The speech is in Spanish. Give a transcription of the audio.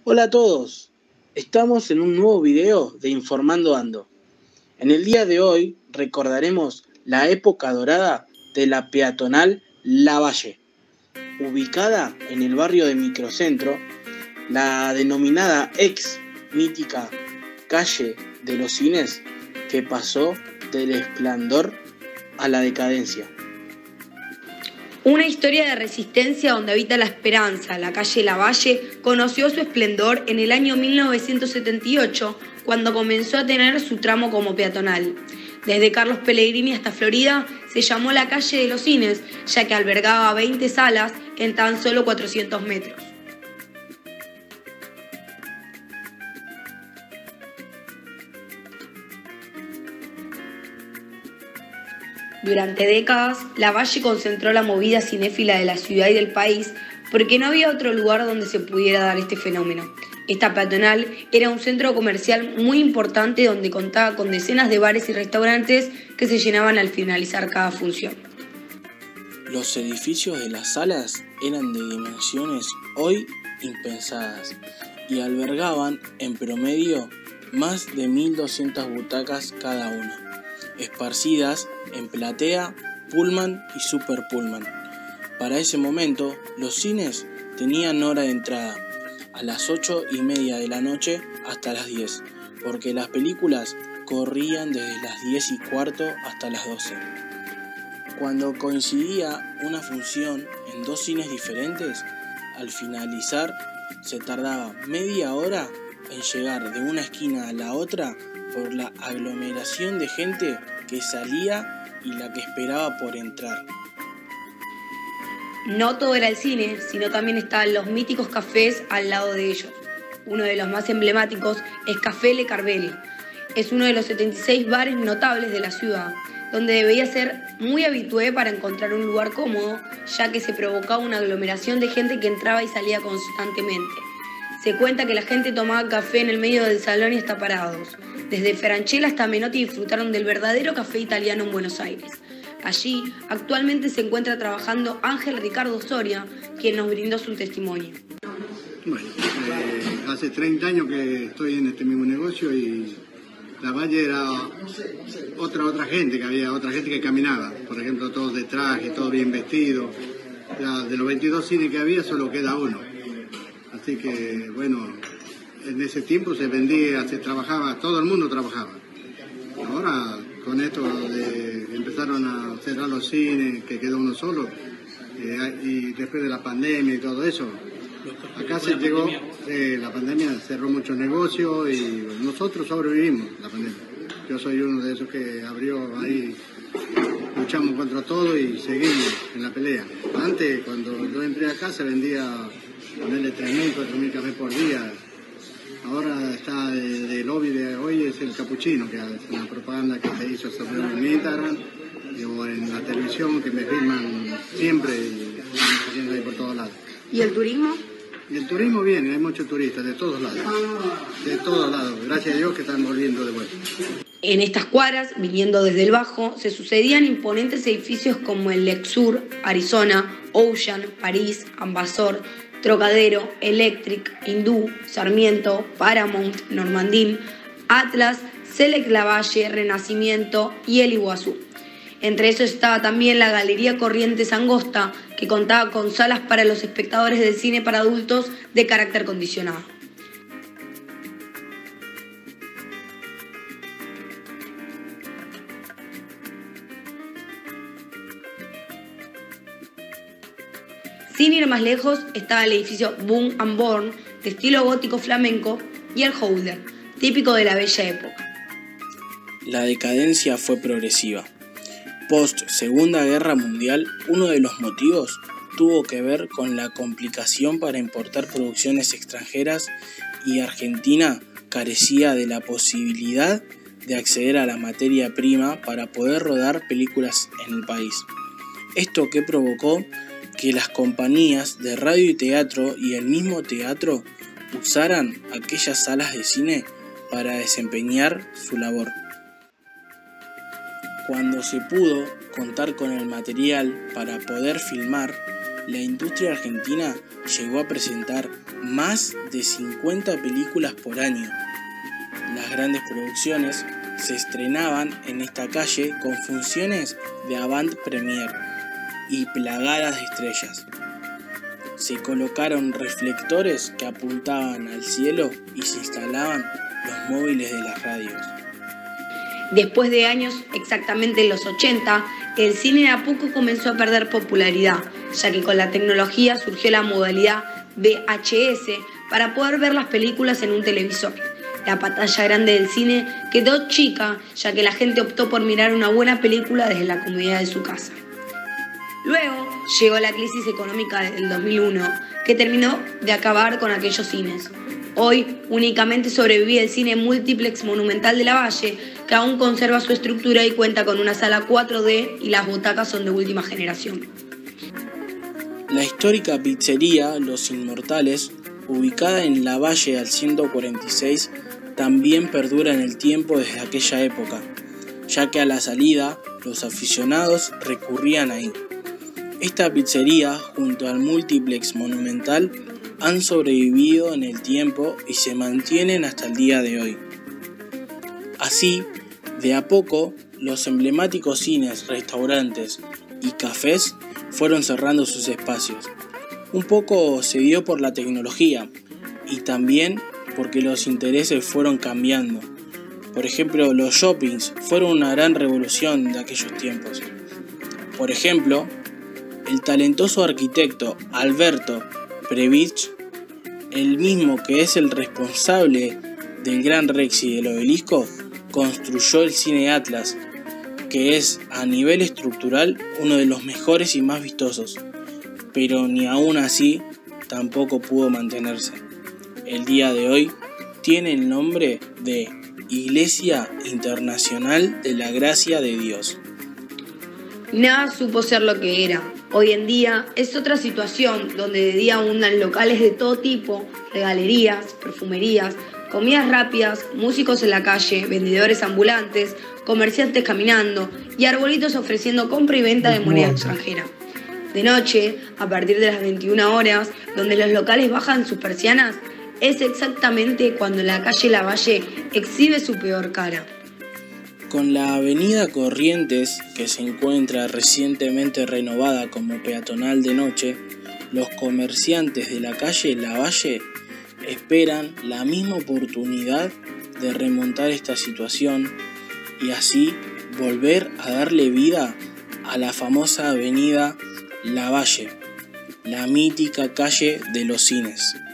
Hola a todos, estamos en un nuevo video de Informando Ando. En el día de hoy recordaremos la época dorada de la peatonal Lavalle. Ubicada en el barrio de Microcentro, la denominada ex mítica calle de los cines que pasó del esplendor a la decadencia. Una historia de resistencia donde habita la esperanza. La calle Lavalle conoció su esplendor en el año 1978, cuando comenzó a tener su tramo como peatonal. Desde Carlos Pellegrini hasta Florida se llamó la calle de los cines, ya que albergaba 20 salas en tan solo 400 metros. Durante décadas, Lavalle concentró la movida cinéfila de la ciudad y del país porque no había otro lugar donde se pudiera dar este fenómeno. Esta peatonal era un centro comercial muy importante donde contaba con decenas de bares y restaurantes que se llenaban al finalizar cada función. Los edificios de las salas eran de dimensiones hoy impensadas y albergaban en promedio más de 1.200 butacas cada una, esparcidas en platea, pullman y super pullman. Para ese momento, los cines tenían hora de entrada, a las 8:30 de la noche hasta las 10, porque las películas corrían desde las 10:15 hasta las 12. Cuando coincidía una función en dos cines diferentes, al finalizar se tardaba media hora en llegar de una esquina a la otra por la aglomeración de gente que salía y la que esperaba por entrar. No todo era el cine, sino también estaban los míticos cafés al lado de ellos. Uno de los más emblemáticos es Café Le Carvelli. Es uno de los 76 bares notables de la ciudad, donde debía ser muy habitué para encontrar un lugar cómodo, ya que se provocaba una aglomeración de gente que entraba y salía constantemente. Se cuenta que la gente tomaba café en el medio del salón y hasta parados. Desde Franchella hasta Menotti disfrutaron del verdadero café italiano en Buenos Aires. Allí, actualmente se encuentra trabajando Ángel Ricardo Soria, quien nos brindó su testimonio. Bueno, hace 30 años que estoy en este mismo negocio y Lavalle era otra gente, que había otra gente que caminaba. Por ejemplo, todos de traje, todos bien vestidos. Ya de los 22 cines que había, solo queda uno. Así que, bueno, en ese tiempo se vendía, se trabajaba, todo el mundo trabajaba. Ahora, con esto empezaron a cerrar los cines, que quedó uno solo, y después de la pandemia y todo eso, acá se llegó, la pandemia cerró muchos negocios y nosotros sobrevivimos la pandemia. Yo soy uno de esos que abrió ahí, luchamos contra todo y seguimos en la pelea. Antes, cuando yo entré acá, se vendía ponerle 3.000, 4.000 cafés por día. Ahora está de lobby de hoy, es el capuchino, que es una propaganda que se hizo sobre en Instagram o en la televisión, que me filman siempre y estamos haciendo ahí por todos lados. ¿Y el turismo? Y el turismo viene, hay muchos turistas de todos lados. De todos lados, gracias a Dios que están volviendo de vuelta. En estas cuadras, viniendo desde el Bajo, se sucedían imponentes edificios como el Lexur, Arizona, Ocean, París, Ambassador, Trocadero, Electric, Hindú, Sarmiento, Paramount, Normandin, Atlas, Select Lavalle, Renacimiento y el Iguazú. Entre esos estaba también la Galería Corrientes Angosta, que contaba con salas para los espectadores del cine para adultos de carácter condicionado. Sin ir más lejos, estaba el edificio Boom and Born, de estilo gótico flamenco, y el Howler, típico de la bella época. La decadencia fue progresiva. Post Segunda Guerra Mundial, uno de los motivos tuvo que ver con la complicación para importar producciones extranjeras y Argentina carecía de la posibilidad de acceder a la materia prima para poder rodar películas en el país. Esto que provocó que las compañías de radio y teatro y el mismo teatro usaran aquellas salas de cine para desempeñar su labor. Cuando se pudo contar con el material para poder filmar, la industria argentina llegó a presentar más de 50 películas por año. Las grandes producciones se estrenaban en esta calle con funciones de avant-premiere y plagadas de estrellas. Se colocaron reflectores que apuntaban al cielo y se instalaban los móviles de las radios. Después de años, exactamente en los 80, el cine a poco comenzó a perder popularidad, ya que con la tecnología surgió la modalidad VHS para poder ver las películas en un televisor. La pantalla grande del cine quedó chica, ya que la gente optó por mirar una buena película desde la comodidad de su casa. Luego llegó la crisis económica del 2001, que terminó de acabar con aquellos cines. Hoy únicamente sobrevive el cine Multiplex Monumental de Lavalle, que aún conserva su estructura y cuenta con una sala 4D y las butacas son de última generación. La histórica pizzería Los Inmortales, ubicada en Lavalle al 146, también perdura en el tiempo desde aquella época, ya que a la salida los aficionados recurrían ahí. Esta pizzería, junto al Multiplex Monumental, han sobrevivido en el tiempo y se mantienen hasta el día de hoy. Así, de a poco, los emblemáticos cines, restaurantes y cafés fueron cerrando sus espacios. Un poco se dio por la tecnología y también porque los intereses fueron cambiando. Por ejemplo, los shoppings fueron una gran revolución de aquellos tiempos. Por ejemplo, el talentoso arquitecto Alberto Prebisch, el mismo que es el responsable del Gran Rex y del Obelisco, construyó el Cine Atlas, que es a nivel estructural uno de los mejores y más vistosos, pero ni aún así tampoco pudo mantenerse. El día de hoy tiene el nombre de Iglesia Internacional de la Gracia de Dios. Nada supo ser lo que era. Hoy en día es otra situación donde de día abundan locales de todo tipo, regalerías, perfumerías, comidas rápidas, músicos en la calle, vendedores ambulantes, comerciantes caminando y arbolitos ofreciendo compra y venta de moneda extranjera. De noche, a partir de las 21 horas, donde los locales bajan sus persianas, es exactamente cuando la calle Lavalle exhibe su peor cara. Con la avenida Corrientes, que se encuentra recientemente renovada como peatonal de noche, los comerciantes de la calle Lavalle esperan la misma oportunidad de remontar esta situación y así volver a darle vida a la famosa avenida Lavalle, la mítica calle de los cines.